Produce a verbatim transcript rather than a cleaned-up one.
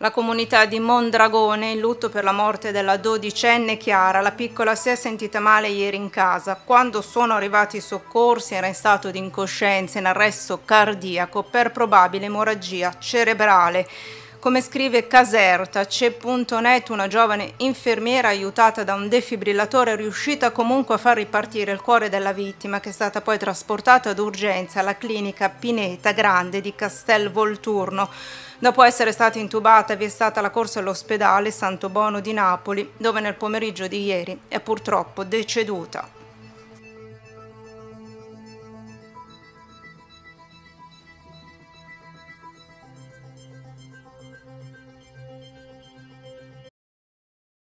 La comunità di Mondragone in lutto per la morte della dodicenne Chiara. La piccola si è sentita male ieri in casa. Quando sono arrivati i soccorsi era in stato di incoscienza, in arresto cardiaco per probabile emorragia cerebrale. Come scrive Caserta.ce punto net, una giovane infermiera aiutata da un defibrillatore è riuscita comunque a far ripartire il cuore della vittima, che è stata poi trasportata d'urgenza alla clinica Pineta Grande di Castel Volturno. Dopo essere stata intubata vi è stata la corsa all'ospedale Santo Bono di Napoli, dove nel pomeriggio di ieri è purtroppo deceduta.